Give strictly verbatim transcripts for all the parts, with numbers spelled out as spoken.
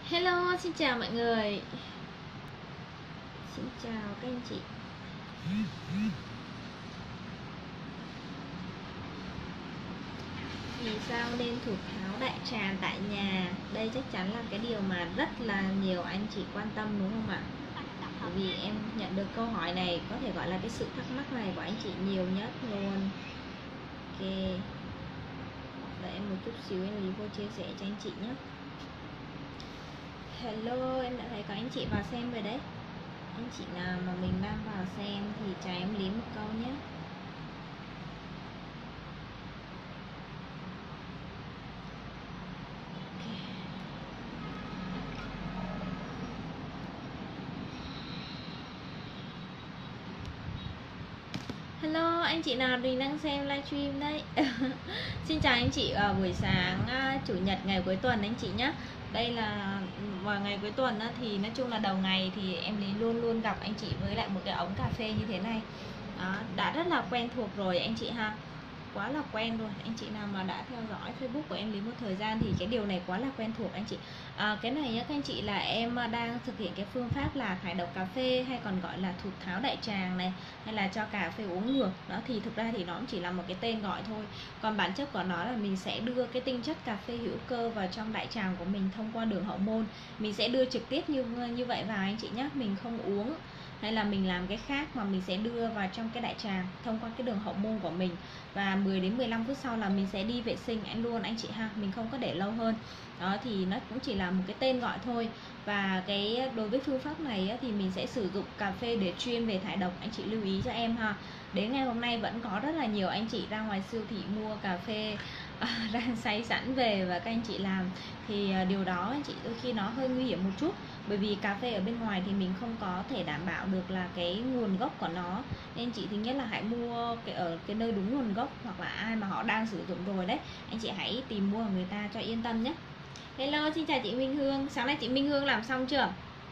Hello, xin chào mọi người. Xin chào các anh chị. Vì sao nên thụt tháo đại trà tại nhà? Đây chắc chắn là cái điều mà rất là nhiều anh chị quan tâm đúng không ạ? Bởi vì em nhận được câu hỏi này, có thể gọi là cái sự thắc mắc này của anh chị nhiều nhất luôn. Ok, đợi em một chút xíu em lý vô chia sẻ cho anh chị nhé. Hello, em đã thấy có anh chị vào xem rồi đấy. Anh chị nào mà mình đang vào xem thì cho em lý một câu nhé. Hello, anh chị nào mình đang xem livestream đấy. Xin chào anh chị vào buổi sáng chủ nhật ngày cuối tuần anh chị nhé. Đây là vào ngày cuối tuần thì nói chung là đầu ngày thì em lý luôn luôn gặp anh chị với lại một cái ống cà phê như thế này. Đó, đã rất là quen thuộc rồi anh chị ha. Quá là quen rồi. Anh chị nào mà đã theo dõi Facebook của em lý một thời gian thì cái điều này quá là quen thuộc anh chị. à, Cái này nhá các anh chị, là em đang thực hiện cái phương pháp là thải độc cà phê, hay còn gọi là thụt tháo đại tràng này, hay là cho cà phê uống ngược. Đó thì thực ra thì nó cũng chỉ là một cái tên gọi thôi. Còn bản chất của nó là mình sẽ đưa cái tinh chất cà phê hữu cơ vào trong đại tràng của mình thông qua đường hậu môn. Mình sẽ đưa trực tiếp như như vậy vào anh chị nhé. Mình không uống hay là mình làm cái khác, mà mình sẽ đưa vào trong cái đại tràng thông qua cái đường hậu môn của mình. Và mười đến mười lăm phút sau là mình sẽ đi vệ sinh anh luôn anh chị ha, mình không có để lâu hơn. Đó thì nó cũng chỉ là một cái tên gọi thôi. Và cái đối với phương pháp này thì mình sẽ sử dụng cà phê để chuyên về thải độc, anh chị lưu ý cho em ha. Đến ngày hôm nay vẫn có rất là nhiều anh chị ra ngoài siêu thị mua cà phê à, đang xay sẵn về và các anh chị làm, thì điều đó anh chị đôi khi nó hơi nguy hiểm một chút. Bởi vì cà phê ở bên ngoài thì mình không có thể đảm bảo được là cái nguồn gốc của nó, nên chị thứ nhất là hãy mua cái ở cái nơi đúng nguồn gốc, hoặc là ai mà họ đang sử dụng rồi đấy, anh chị hãy tìm mua của người ta cho yên tâm nhé. Hello, xin chào chị Minh Hương. Sáng nay chị Minh Hương làm xong chưa?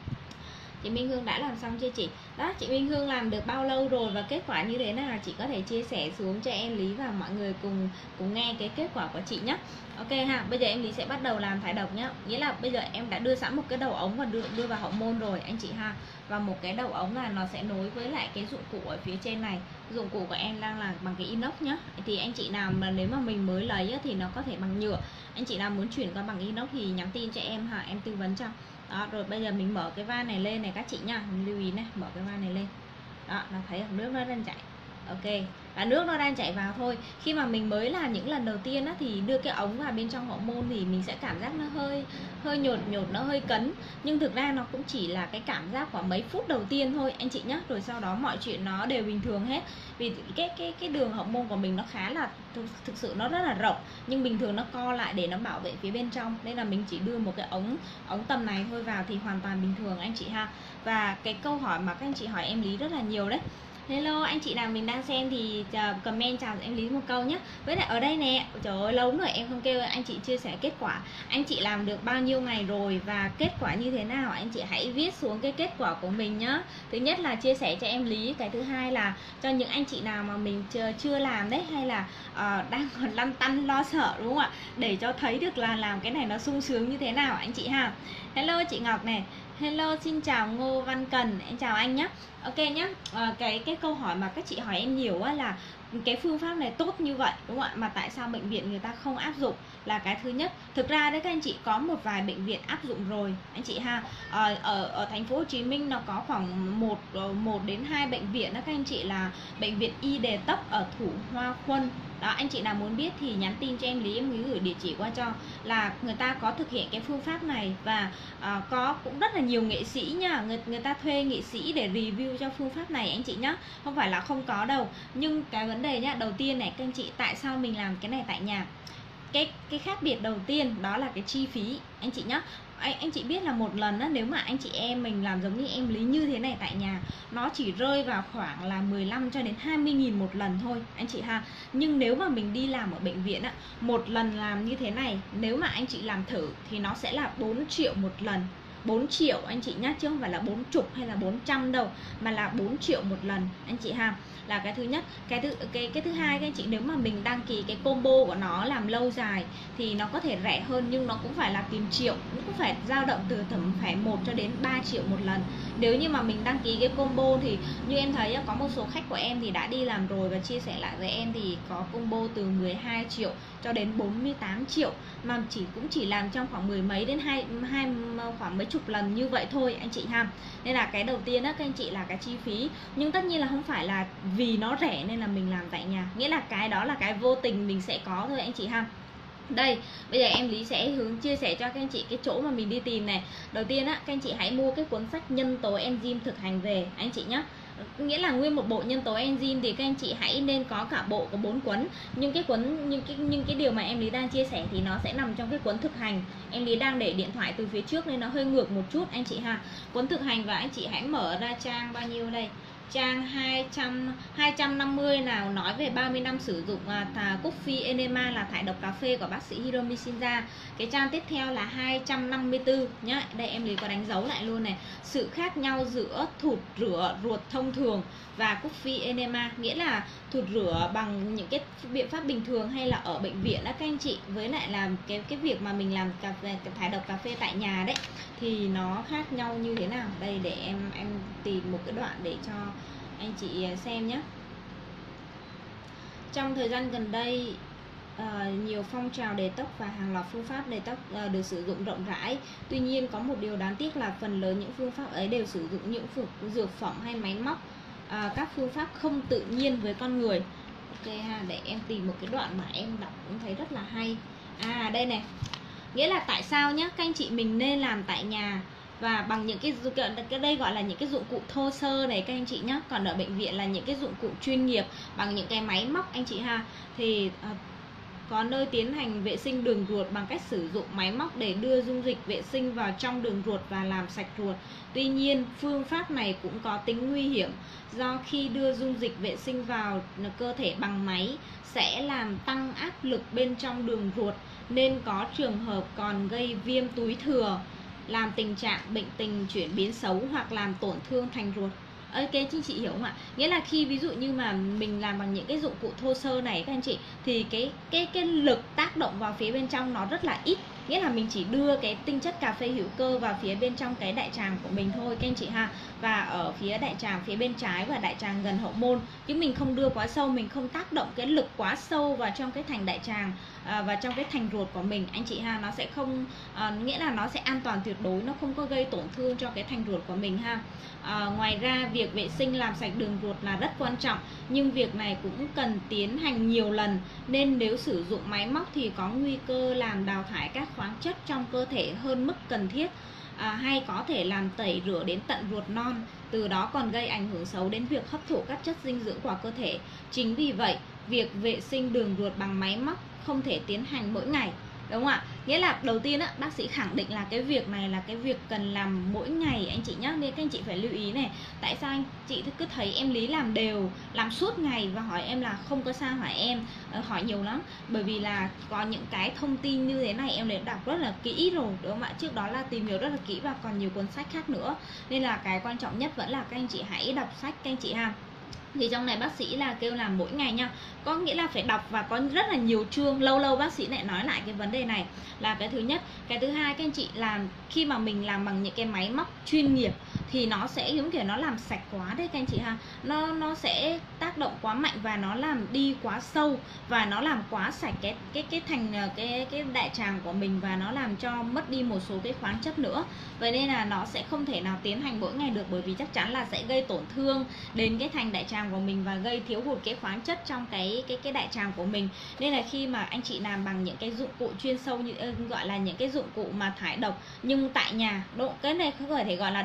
Chị Minh Hương đã làm xong chưa chị? Đó, chị Minh Hương làm được bao lâu rồi và kết quả như thế nào, chị có thể chia sẻ xuống cho em Lý và mọi người cùng cùng nghe cái kết quả của chị nhé. Ok ha, bây giờ em Lý sẽ bắt đầu làm thải độc nhé. Nghĩa là bây giờ em đã đưa sẵn một cái đầu ống và đưa, đưa vào hậu môn rồi anh chị ha. Và một cái đầu ống là nó sẽ nối với lại cái dụng cụ ở phía trên này. Dụng cụ của em đang là bằng cái inox nhá. Thì anh chị nào mà nếu mà mình mới lấy thì nó có thể bằng nhựa. Anh chị nào muốn chuyển qua bằng inox thì nhắn tin cho em ha, em tư vấn cho. Đó, rồi bây giờ mình mở cái van này lên này các chị nha, mình lưu ý này, mở cái van này lên. Đó, nó thấy nước nó đang chảy. Ok, và nước nó đang chảy vào thôi. Khi mà mình mới làm những lần đầu tiên á, thì đưa cái ống vào bên trong hậu môn thì mình sẽ cảm giác nó hơi hơi nhột nhột, nó hơi cấn. Nhưng thực ra nó cũng chỉ là cái cảm giác của mấy phút đầu tiên thôi anh chị nhé. Rồi sau đó mọi chuyện nó đều bình thường hết. Vì cái cái cái đường hậu môn của mình nó khá là thực, thực sự nó rất là rộng, nhưng bình thường nó co lại để nó bảo vệ phía bên trong, nên là mình chỉ đưa một cái ống ống tầm này thôi vào thì hoàn toàn bình thường anh chị ha. Và cái câu hỏi mà các anh chị hỏi em Lý rất là nhiều đấy. Hello, anh chị nào mình đang xem thì comment chào em Lý một câu nhé. Với lại ở đây nè, trời ơi lâu rồi em không kêu anh chị chia sẻ kết quả. Anh chị làm được bao nhiêu ngày rồi và kết quả như thế nào, anh chị hãy viết xuống cái kết quả của mình nhá. Thứ nhất là chia sẻ cho em Lý. Cái thứ hai là cho những anh chị nào mà mình chưa, chưa làm đấy, hay là uh, đang còn lăn tăn lo sợ đúng không ạ, để cho thấy được là làm cái này nó sung sướng như thế nào anh chị ha. Hello chị Ngọc này. Hello, xin chào Ngô Văn Cần, em chào anh nhé. Ok nhé, à, cái cái câu hỏi mà các chị hỏi em nhiều á là cái phương pháp này tốt như vậy đúng không ạ, mà tại sao bệnh viện người ta không áp dụng, là cái thứ nhất. Thực ra đấy các anh chị, có một vài bệnh viện áp dụng rồi anh chị ha. à, ở ở thành phố Hồ Chí Minh nó có khoảng một một đến hai bệnh viện đó các anh chị, là bệnh viện Y Đề Tấp ở Thủ Hoa Khuân. Đó, anh chị nào muốn biết thì nhắn tin cho em Lý, em gửi địa chỉ qua cho. Là người ta có thực hiện cái phương pháp này, và à, có cũng rất là nhiều nghệ sĩ nha, người, người ta thuê nghệ sĩ để review cho phương pháp này anh chị nhá, không phải là không có đâu. Nhưng cái vấn đề nhá, đầu tiên này các anh chị, tại sao mình làm cái này tại nhà? Cái cái khác biệt đầu tiên đó là cái chi phí anh chị nhá. Anh, anh chị biết là một lần á, nếu mà anh chị em mình làm giống như em Lý như thế này tại nhà, nó chỉ rơi vào khoảng là mười lăm cho đến hai mươi nghìn một lần thôi anh chị ha. Nhưng nếu mà mình đi làm ở bệnh viện á, một lần làm như thế này, nếu mà anh chị làm thử thì nó sẽ là bốn triệu một lần. bốn triệu anh chị nhá, chứ không phải là bốn chục hay là bốn trăm đâu, mà là bốn triệu một lần anh chị ha. Là cái thứ nhất. Cái thứ cái cái thứ hai các anh chị, nếu mà mình đăng ký cái combo của nó làm lâu dài thì nó có thể rẻ hơn, nhưng nó cũng phải là tiền triệu, nó cũng phải dao động từ tầm phải một cho đến ba triệu một lần. Nếu như mà mình đăng ký cái combo thì như em thấy có một số khách của em thì đã đi làm rồi và chia sẻ lại với em thì có combo từ mười hai triệu cho đến bốn mươi tám triệu, mà chỉ cũng chỉ làm trong khoảng mười mấy đến hai hai khoảng mấy chục lần như vậy thôi anh chị ha. Nên là cái đầu tiên đó các anh chị là cái chi phí, nhưng tất nhiên là không phải là vì nó rẻ nên là mình làm tại nhà, nghĩa là cái đó là cái vô tình mình sẽ có thôi anh chị ha. Đây, bây giờ em Lý sẽ hướng chia sẻ cho các anh chị cái chỗ mà mình đi tìm này. Đầu tiên á, các anh chị hãy mua cái cuốn sách Nhân tố enzyme thực hành về anh chị nhé. Nghĩa là nguyên một bộ nhân tố enzyme thì các anh chị hãy nên có cả bộ có bốn cuốn. Nhưng cái cuốn nhưng cái nhưng cái điều mà em Lý đang chia sẻ thì nó sẽ nằm trong cái cuốn thực hành. Em Lý đang để điện thoại từ phía trước nên nó hơi ngược một chút anh chị ha. Cuốn thực hành, và anh chị hãy mở ra trang bao nhiêu đây? Trang hai trăm, hai trăm năm mươi nào, nói về ba mươi năm sử dụng à, Coffee Enema là thải độc cà phê của bác sĩ Hiromi Shinza. Cái trang tiếp theo là hai trăm năm mươi tư nhá. Đây em Lý có đánh dấu lại luôn này. Sự khác nhau giữa thụt rửa ruột thông thường và Coffee Enema, nghĩa là thụt rửa bằng những cái biện pháp bình thường hay là ở bệnh viện đó các anh chị, với lại là cái cái việc mà mình làm cà phê, thải độc cà phê tại nhà đấy thì nó khác nhau như thế nào. Đây để em em tìm một cái đoạn để cho anh chị xem nhé. Trong thời gian gần đây, À, nhiều phong trào detox và hàng loạt phương pháp detox à, được sử dụng rộng rãi. Tuy nhiên có một điều đáng tiếc là phần lớn những phương pháp ấy đều sử dụng những dược phẩm hay máy móc, à, các phương pháp không tự nhiên với con người. Ok ha, để em tìm một cái đoạn mà em đọc cũng thấy rất là hay. À đây này, nghĩa là tại sao nhá các anh chị mình nên làm tại nhà và bằng những cái cái đây gọi là những cái dụng cụ thô sơ này các anh chị nhé. Còn ở bệnh viện là những cái dụng cụ chuyên nghiệp bằng những cái máy móc anh chị ha. Thì à, có nơi tiến hành vệ sinh đường ruột bằng cách sử dụng máy móc để đưa dung dịch vệ sinh vào trong đường ruột và làm sạch ruột. Tuy nhiên, phương pháp này cũng có tính nguy hiểm, do khi đưa dung dịch vệ sinh vào cơ thể bằng máy sẽ làm tăng áp lực bên trong đường ruột, nên có trường hợp còn gây viêm túi thừa, làm tình trạng bệnh tình chuyển biến xấu hoặc làm tổn thương thành ruột. Ok chị, chị hiểu không ạ? Nghĩa là khi ví dụ như mà mình làm bằng những cái dụng cụ thô sơ này các anh chị, thì cái cái cái lực tác động vào phía bên trong nó rất là ít. Nghĩa là mình chỉ đưa cái tinh chất cà phê hữu cơ vào phía bên trong cái đại tràng của mình thôi các anh chị ha. Và ở phía đại tràng phía bên trái và đại tràng gần hậu môn, chứ mình không đưa quá sâu, mình không tác động cái lực quá sâu vào trong cái thành đại tràng à, và trong cái thành ruột của mình anh chị ha. Nó sẽ không à, nghĩa là nó sẽ an toàn tuyệt đối, nó không có gây tổn thương cho cái thành ruột của mình ha. À, ngoài ra việc vệ sinh làm sạch đường ruột là rất quan trọng, nhưng việc này cũng cần tiến hành nhiều lần, nên nếu sử dụng máy móc thì có nguy cơ làm đào thải các khoáng chất trong cơ thể hơn mức cần thiết, à, hay có thể làm tẩy rửa đến tận ruột non, từ đó còn gây ảnh hưởng xấu đến việc hấp thụ các chất dinh dưỡng của cơ thể. Chính vì vậy, việc vệ sinh đường ruột bằng máy móc không thể tiến hành mỗi ngày, đúng không ạ? Nghĩa là đầu tiên á, bác sĩ khẳng định là cái việc này là cái việc cần làm mỗi ngày anh chị nhé. Nên các anh chị phải lưu ý này. Tại sao anh chị cứ thấy em Lý làm đều, làm suốt ngày và hỏi em là không có sao hỏi em, hỏi nhiều lắm. Bởi vì là có những cái thông tin như thế này em đã đọc rất là kỹ rồi, đúng không ạ? Trước đó là tìm hiểu rất là kỹ và còn nhiều cuốn sách khác nữa. Nên là cái quan trọng nhất vẫn là các anh chị hãy đọc sách các anh chị ha. Thì trong này bác sĩ là kêu làm mỗi ngày nha, có nghĩa là phải đọc và có rất là nhiều chương. Lâu lâu bác sĩ lại nói lại cái vấn đề này là cái thứ nhất. Cái thứ hai, các anh chị làm khi mà mình làm bằng những cái máy móc chuyên nghiệp thì nó sẽ giống kiểu nó làm sạch quá đấy các anh chị ha. Nó nó sẽ tác động quá mạnh và nó làm đi quá sâu và nó làm quá sạch cái cái cái thành cái cái đại tràng của mình, và nó làm cho mất đi một số cái khoáng chất nữa. Vậy nên là nó sẽ không thể nào tiến hành mỗi ngày được, bởi vì chắc chắn là sẽ gây tổn thương đến cái thành đại tràng của mình và gây thiếu hụt cái khoáng chất trong cái cái cái đại tràng của mình. Nên là khi mà anh chị làm bằng những cái dụng cụ chuyên sâu như gọi là những cái dụng cụ mà thải độc nhưng tại nhà, độ cái này không có thể gọi là đơn sơ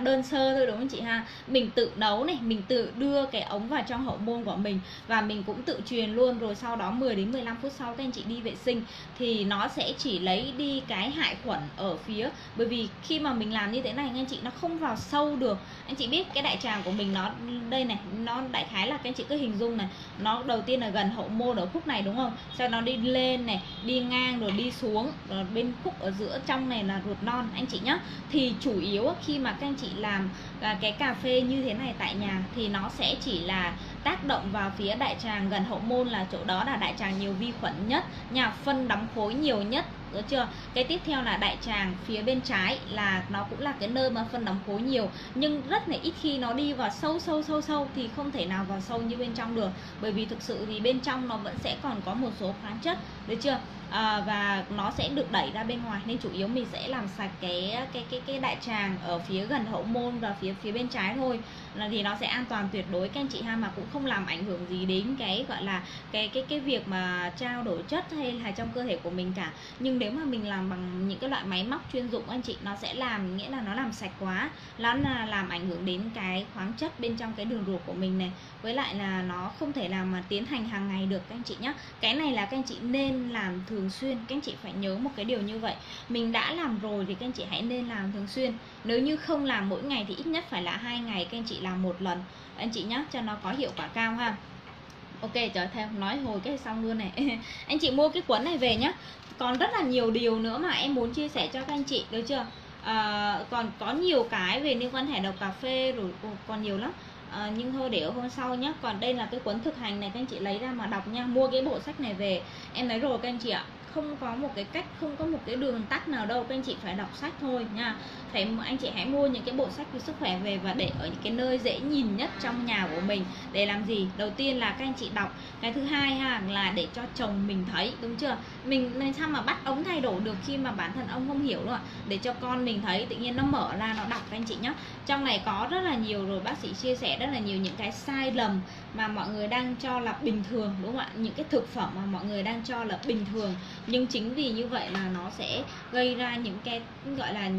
cơ thôi đúng không chị ha. Mình tự nấu này, mình tự đưa cái ống vào trong hậu môn của mình và mình cũng tự truyền luôn, rồi sau đó mười đến mười lăm phút sau các anh chị đi vệ sinh thì nó sẽ chỉ lấy đi cái hại khuẩn ở phía, bởi vì khi mà mình làm như thế này anh chị nó không vào sâu được. Anh chị biết cái đại tràng của mình nó đây này, nó đại khái là các anh chị cứ hình dung này, nó đầu tiên là gần hậu môn ở khúc này đúng không, sau nó đi lên này, đi ngang rồi đi xuống, rồi bên khúc ở giữa trong này là ruột non anh chị nhá. Thì chủ yếu khi mà các anh chị làm cái cà phê như thế này tại nhà thì nó sẽ chỉ là tác động vào phía đại tràng gần hậu môn, là chỗ đó là đại tràng nhiều vi khuẩn nhất, nhà phân đóng khối nhiều nhất, được chưa? Cái tiếp theo là đại tràng phía bên trái, là nó cũng là cái nơi mà phân đóng khối nhiều, nhưng rất là ít khi nó đi vào sâu sâu sâu sâu, thì không thể nào vào sâu như bên trong được, bởi vì thực sự thì bên trong nó vẫn sẽ còn có một số khoáng chất, được chưa? À, và nó sẽ được đẩy ra bên ngoài, nên chủ yếu mình sẽ làm sạch cái cái cái cái đại tràng ở phía gần hậu môn và phía phía bên trái thôi, là thì nó sẽ an toàn tuyệt đối các anh chị ha, mà cũng không làm ảnh hưởng gì đến cái gọi là cái cái cái việc mà trao đổi chất hay là trong cơ thể của mình cả. Nhưng nếu mà mình làm bằng những cái loại máy móc chuyên dụng anh chị, nó sẽ làm, nghĩa là nó làm sạch quá, nó là làm ảnh hưởng đến cái khoáng chất bên trong cái đường ruột của mình này, với lại là nó không thể làm mà tiến hành hàng ngày được các anh chị nhé. Cái này là các anh chị nên làm thường xuyên, các anh chị phải nhớ một cái điều như vậy. Mình đã làm rồi thì các anh chị hãy nên làm thường xuyên. Nếu như không làm mỗi ngày thì ít nhất phải là hai ngày các anh chị làm một lần anh chị nhé, cho nó có hiệu quả cao ha. Ok, trở theo nói hồi cái xong luôn này. Anh chị mua cái cuốn này về nhá. Còn rất là nhiều điều nữa mà em muốn chia sẻ cho các anh chị, được chưa? À, còn có nhiều cái về liên quan thải độc cà phê rồi còn nhiều lắm. À, nhưng thôi để ở hôm sau nhé. Còn đây là cái cuốn thực hành này, các anh chị lấy ra mà đọc nha. Mua cái bộ sách này về, em nói rồi các anh chị ạ, không có một cái cách, không có một cái đường tắt nào đâu, các anh chị phải đọc sách thôi nha. Phải, anh chị hãy mua những cái bộ sách về sức khỏe về và để ở những cái nơi dễ nhìn nhất trong nhà của mình. Để làm gì? Đầu tiên là các anh chị đọc. Cái thứ hai ha, là để cho chồng mình thấy, đúng chưa? Mình làm sao mà bắt ông thay đổi được khi mà bản thân ông không hiểu đâu ạ. Để cho con mình thấy, tự nhiên nó mở ra nó đọc các anh chị nhé. Trong này có rất là nhiều rồi, bác sĩ chia sẻ rất là nhiều những cái sai lầm mà mọi người đang cho là bình thường, đúng không ạ? Những cái thực phẩm mà mọi người đang cho là bình thường, nhưng chính vì như vậy là nó sẽ gây ra những cái gọi là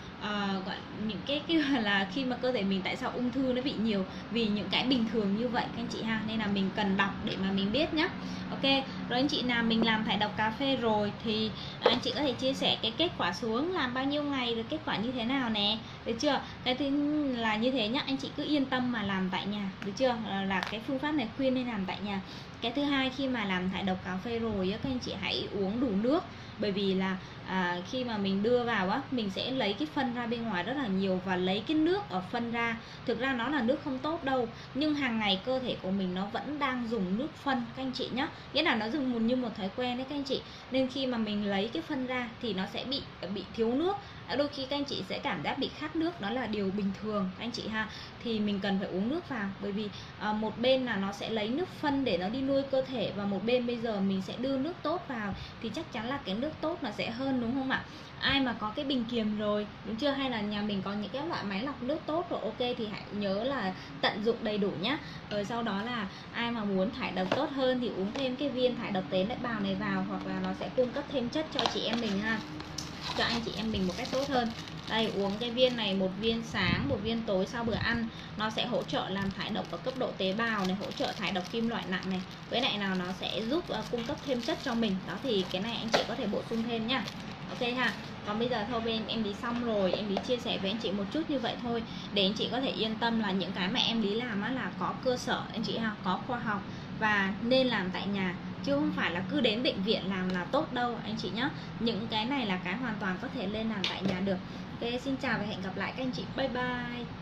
uh, gọi những cái cái gọi là khi mà cơ thể mình tại sao ung thư nó bị nhiều, vì những cái bình thường như vậy các anh chị ha. Nên là mình cần đọc để mà mình biết nhá. Ok, rồi anh chị nào mình làm thải độc cà phê rồi thì anh chị có thể chia sẻ cái kết quả xuống làm bao nhiêu ngày, rồi kết quả như thế nào nè, được chưa? Cái thứ là như thế nhá, anh chị cứ yên tâm mà làm tại nhà, được chưa? Là, là cái phương pháp này khuyên nên làm tại nhà. Cái thứ hai, khi mà làm thải độc cà phê rồi các anh chị hãy uống đủ nước, bởi vì là à, khi mà mình đưa vào á, mình sẽ lấy cái phân ra bên ngoài rất là nhiều, và lấy cái nước ở phân ra, thực ra nó là nước không tốt đâu, nhưng hàng ngày cơ thể của mình nó vẫn đang dùng nước phân các anh chị nhé, nghĩa là nó dùng như một thói quen đấy các anh chị. Nên khi mà mình lấy cái phân ra thì nó sẽ bị bị thiếu nước, đôi khi các anh chị sẽ cảm giác bị khát nước, đó là điều bình thường các anh chị ha. Thì mình cần phải uống nước vào, bởi vì à, một bên là nó sẽ lấy nước phân để nó đi nuôi cơ thể, và một bên bây giờ mình sẽ đưa nước tốt vào, thì chắc chắn là cái nước tốt nó sẽ hơn, đúng không ạ? Ai mà có cái bình kiềm rồi, đúng chưa, hay là nhà mình có những cái loại máy lọc nước tốt rồi, ok thì hãy nhớ là tận dụng đầy đủ nhá. Rồi sau đó là ai mà muốn thải độc tốt hơn thì uống thêm cái viên thải độc tế bào này vào, hoặc là nó sẽ cung cấp thêm chất cho chị em mình ha, cho anh chị em mình một cách tốt hơn. Đây, uống cái viên này, một viên sáng, một viên tối sau bữa ăn, nó sẽ hỗ trợ làm thải độc ở cấp độ tế bào này, hỗ trợ thải độc kim loại nặng này, với lại nào nó sẽ giúp uh, cung cấp thêm chất cho mình. Đó thì cái này anh chị có thể bổ sung thêm nhá. Ok ha. Còn bây giờ thôi, bên em đi xong rồi, em đi chia sẻ với anh chị một chút như vậy thôi, để anh chị có thể yên tâm là những cái mà em đi làm á là có cơ sở anh chị ha, có khoa học và nên làm tại nhà, chứ không phải là cứ đến bệnh viện làm là tốt đâu anh chị nhé. Những cái này là cái hoàn toàn có thể lên làm tại nhà được. Ok, xin chào và hẹn gặp lại các anh chị. Bye bye.